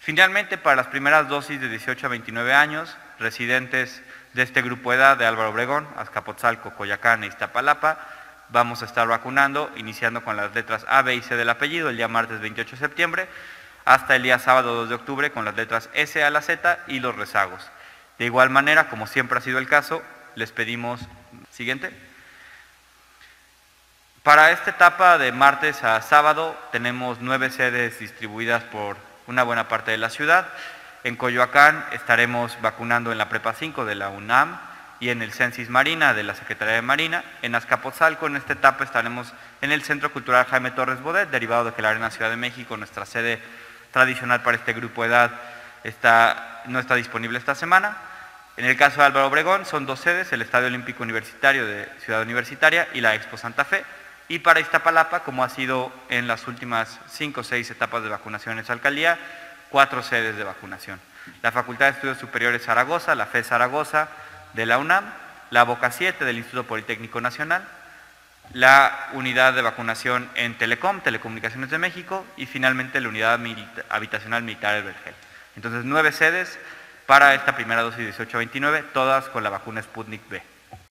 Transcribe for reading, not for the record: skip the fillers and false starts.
Finalmente, para las primeras dosis de 18 a 29 años, residentes de este grupo de edad de Álvaro Obregón, Azcapotzalco, Coyoacán e Iztapalapa, vamos a estar vacunando, iniciando con las letras A, B y C del apellido el día martes 28 de septiembre, hasta el día sábado 2 de octubre con las letras S a la Z y los rezagos. De igual manera, como siempre ha sido el caso, les pedimos, siguiente. Para esta etapa de martes a sábado tenemos 9 sedes distribuidas por una buena parte de la ciudad. En Coyoacán estaremos vacunando en la Prepa 5 de la UNAM y en el Censis Marina de la Secretaría de Marina. En Azcapotzalco, en esta etapa, estaremos en el Centro Cultural Jaime Torres Bodet, derivado de que la Arena Ciudad de México, nuestra sede tradicional para este grupo de edad, no está disponible esta semana. En el caso de Álvaro Obregón son 2 sedes, el Estadio Olímpico Universitario de Ciudad Universitaria y la Expo Santa Fe. Y para Iztapalapa, como ha sido en las últimas 5 o 6 etapas de vacunación en esa alcaldía, 4 sedes de vacunación. La Facultad de Estudios Superiores Zaragoza, la FES Zaragoza de la UNAM, la Boca 7 del Instituto Politécnico Nacional, la unidad de vacunación en Telecom, Telecomunicaciones de México, y finalmente la unidad habitacional militar del Vergel. Entonces 9 sedes para esta primera dosis 18 a 29, todas con la vacuna Sputnik V.